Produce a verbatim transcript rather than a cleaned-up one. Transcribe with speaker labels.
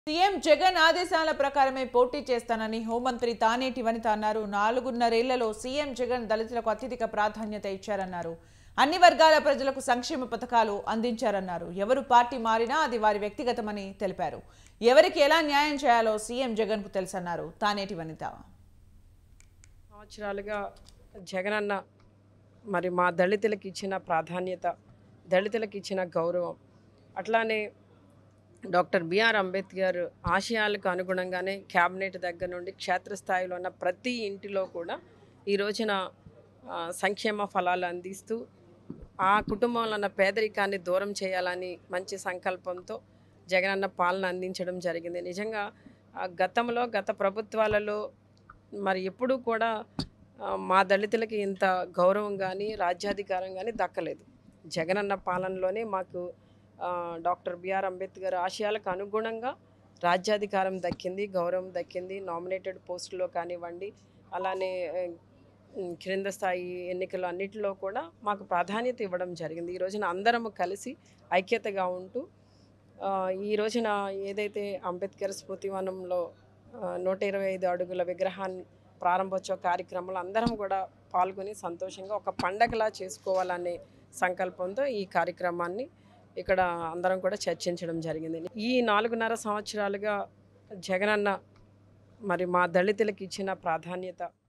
Speaker 1: CM Jagan ఆదేశాల ప్రకారమే పోటీ చేస్తానని హోంమంత్రి తానేటి వనిత అన్నారు. నాలుగున్నరేళ్లలో సీఎం జగన్ దళితులకు అత్యధిక ప్రాధాన్యత ఇచ్చారన్నారు. అన్ని వర్గాల ప్రజలకు సంక్షేమ పథకాలు అందించారన్నారు. ఎవరు పార్టీ మారినా అది వారి వ్యక్తిగతమని తెలిపారు. ఎవరికి ఎలా న్యాయం చేయాలో సీఎం జగన్ కు తెలుసన్నారు తానేటి వనిత.
Speaker 2: సంవత్సరాలుగా జగనన్న మరి మా దళితులకు ఇచ్చిన ప్రాధాన్యత, దళితులకు ఇచ్చిన గౌరవం, అట్లానే డాక్టర్ బిఆర్ అంబేద్కర్ ఆశయాలకు అనుగుణంగానే క్యాబినెట్ దగ్గర నుండి క్షేత్రస్థాయిలో ఉన్న ప్రతి ఇంటిలో కూడా ఈ రోజున సంక్షేమ ఫలాలు అందిస్తూ ఆ కుటుంబంలో ఉన్న పేదరికాన్ని దూరం చేయాలని మంచి సంకల్పంతో జగనన్న పాలన అందించడం జరిగింది. నిజంగా గతంలో గత ప్రభుత్వాలలో మరి ఎప్పుడూ కూడా మా దళితులకి ఇంత గౌరవం కానీ రాజ్యాధికారం కానీ దక్కలేదు. జగనన్న పాలనలోనే మాకు డాక్టర్ బిఆర్ అంబేద్కర్ ఆశయాలకు అనుగుణంగా రాజ్యాధికారం దక్కింది, గౌరవం దక్కింది. నామినేటెడ్ పోస్టులో కానివ్వండి, అలానే క్రింద స్థాయి ఎన్నికలు అన్నిటిలో కూడా మాకు ప్రాధాన్యత ఇవ్వడం జరిగింది. ఈ రోజున అందరం కలిసి ఐక్యతగా ఉంటూ ఈ రోజున ఏదైతే అంబేద్కర్ స్మృతివనంలో నూట ఇరవై ఐదు అడుగుల విగ్రహాన్ని ప్రారంభోత్సవ కార్యక్రమంలో అందరం కూడా పాల్గొని సంతోషంగా ఒక పండగలా చేసుకోవాలనే సంకల్పంతో ఈ కార్యక్రమాన్ని ఇక్కడ అందరం కూడా చర్చించడం జరిగింది. ఈ నాలుగున్నర సంవత్సరాలుగా జగనన్న మరి మా దళితులకు ఇచ్చిన ప్రాధాన్యత